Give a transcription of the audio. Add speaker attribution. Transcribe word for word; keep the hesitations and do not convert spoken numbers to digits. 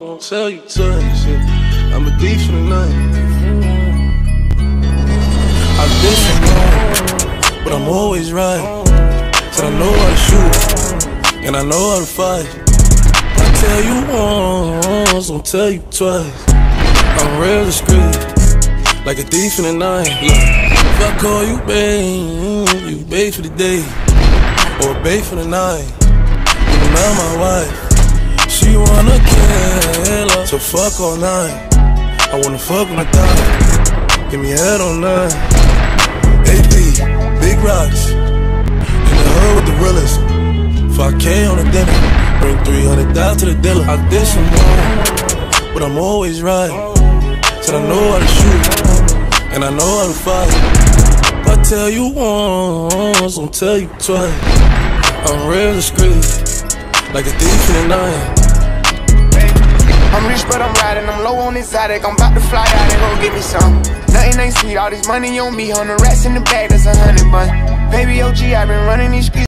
Speaker 1: Won't tell you twice, yeah. I'm a thief in the night. I did some wrong, but I'm always right. Said I know how to shoot, and I know how to fight. I tell you once, won't tell you twice. I'm real discreet, like a thief in the night. If I call you babe, you babe for the day, or babe for the night. You're not my wife. She wanna kill her, so fuck all night. I wanna fuck when I die. Give me head on nine. A P, big rocks, in the hood with the realest. five K on the dinner, bring three hundred dollars to the dealer. I did some wrong, but I'm always right. Said I know how to shoot, and I know how to fight. If I tell you once, I'll tell you twice. I'm real discreet, like a thief in the night.
Speaker 2: I'm rich but I'm riding, I'm low on exotic. I'm about to fly out and go get me some. Nothing ain't sweet, all this money on me. Hundred rats in the bag, that's a hundred bun. Baby O G, I been running these streets.